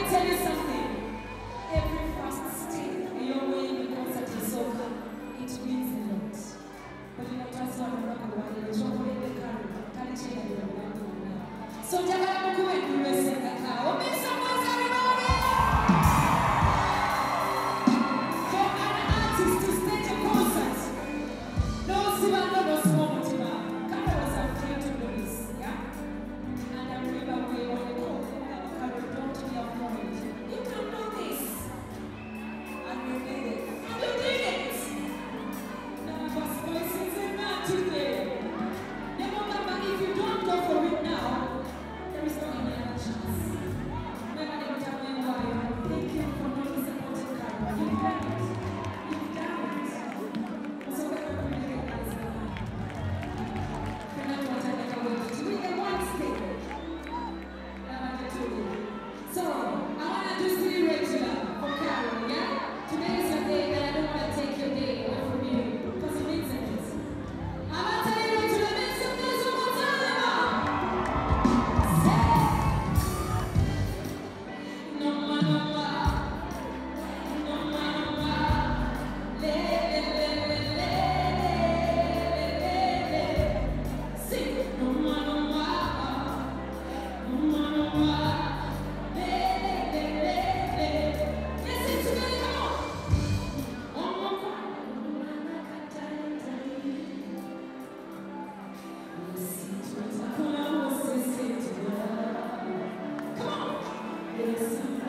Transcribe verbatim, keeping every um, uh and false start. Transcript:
tell you something. Every first step your way in the concert is over. It means a lot. But you know, that's why I'm not going to show you the car. Can't change it. So, Jabba, go and do this in the car. Make some noise, everybody! For an artist to stage a concert, no Siva, no small motiva. Kaka was afraid to do this, yeah? And I remember we were called, Kaka, don't be afraid. You can do this. And you did it. And you did it! Now, was voices in that today. Remember, if you don't go for it now, there is no any other chance. Never ever tell me why. Thank you for not supporting Kara. You've done it. You've done it. So we're going to recognize that. We're not going to let go to do the one step. So, I want to do three regular for Kara, yeah? Today is your day, and I don't want to take your day away from you because it means it. I'm going to tell you regular, make some noise one more time. No more, no more. No more, no more. Le, le, le, le, le, le, le. Sing. No more, no more. No more, no more. Le, le, le, le, le. Let's sing together, come on. One more time. Come on. Yes.